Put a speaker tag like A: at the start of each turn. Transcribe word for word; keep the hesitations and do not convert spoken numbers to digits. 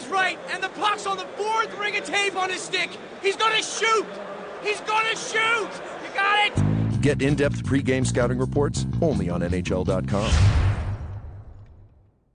A: He's right, and the puck's on the fourth ring of tape on his stick. He's gonna shoot! He's gonna shoot! You got it?
B: Get in-depth pre-game scouting reports only on N H L dot com.